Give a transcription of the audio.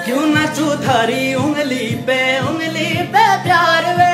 क्यों ना तू थारी उंगली पे प्यार वे।